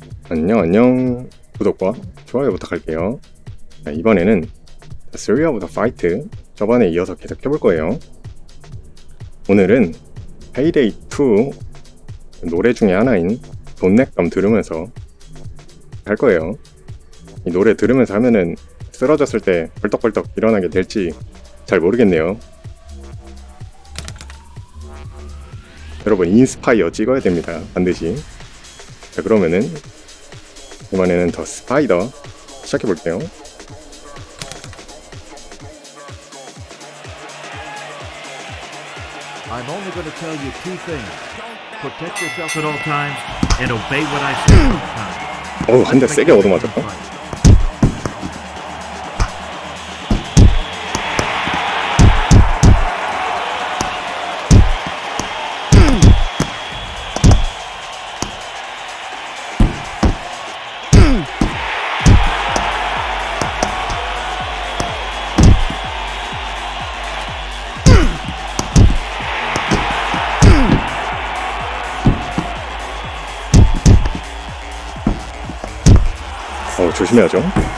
안녕. 구독과 좋아요 부탁할게요. 자, 이번에는 The Thrill of the Fight, 저번에 이어서 계속 해볼 거예요. 오늘은 Payday 2 노래 중에 하나인 Don't Let Them 들으면서 할 거예요. 이 노래 들으면서 하면은 쓰러졌을 때 벌떡벌떡 일어나게 될지 잘 모르겠네요. 여러분 인스파이어 찍어야 됩니다. 반드시. 자, 그러면은 이번에는 더 스파이더 시작해볼게요. I'm only going to tell you two things. Protect yourself at all times and obey what I say all the time. 어우, 한 대 세게 얻어맞았다. 조심해야죠.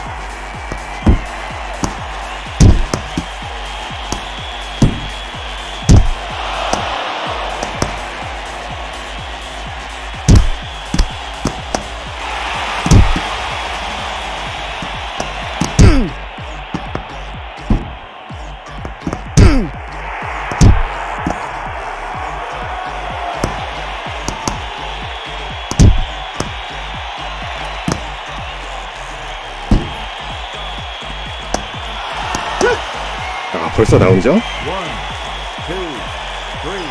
아, 벌써 나오죠? 1, 2, 3, 4, 5, 6,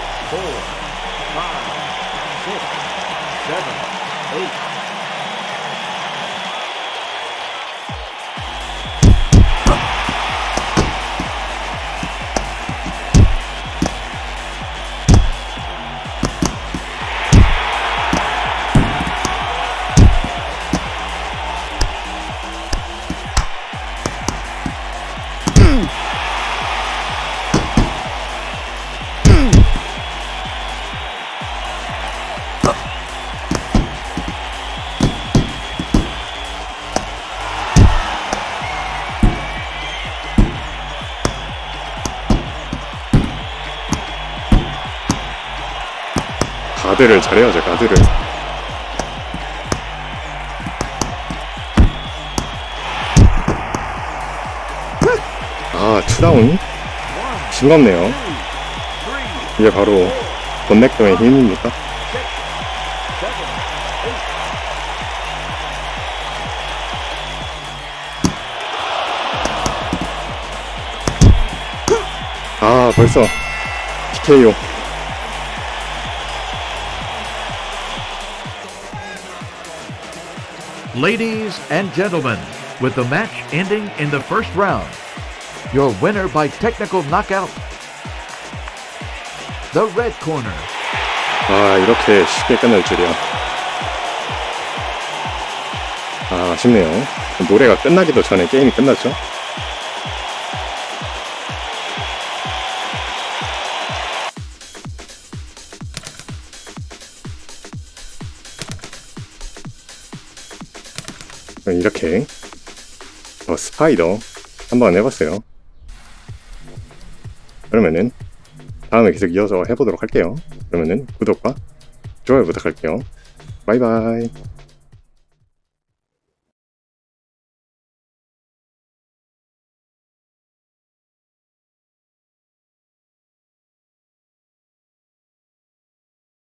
7, 8. 가드를 잘해야죠. 가드를. 아, 투다운 싱겁네요. 이게 바로 본넥도의 힘입니까? 아, 벌써 TKO. Ladies and gentlemen, with the match ending in the first round, your winner by technical knockout, the red corner. 아, 이렇게 쉽게 끝날 줄이야. 아, 아쉽네요. 노래가 끝나기도 전에 게임이 끝났죠. 이렇게 스파이더 한번 해봤어요. 그러면은 다음에 계속 이어서 해보도록 할게요. 그러면은 구독과 좋아요 부탁할게요. 바이바이.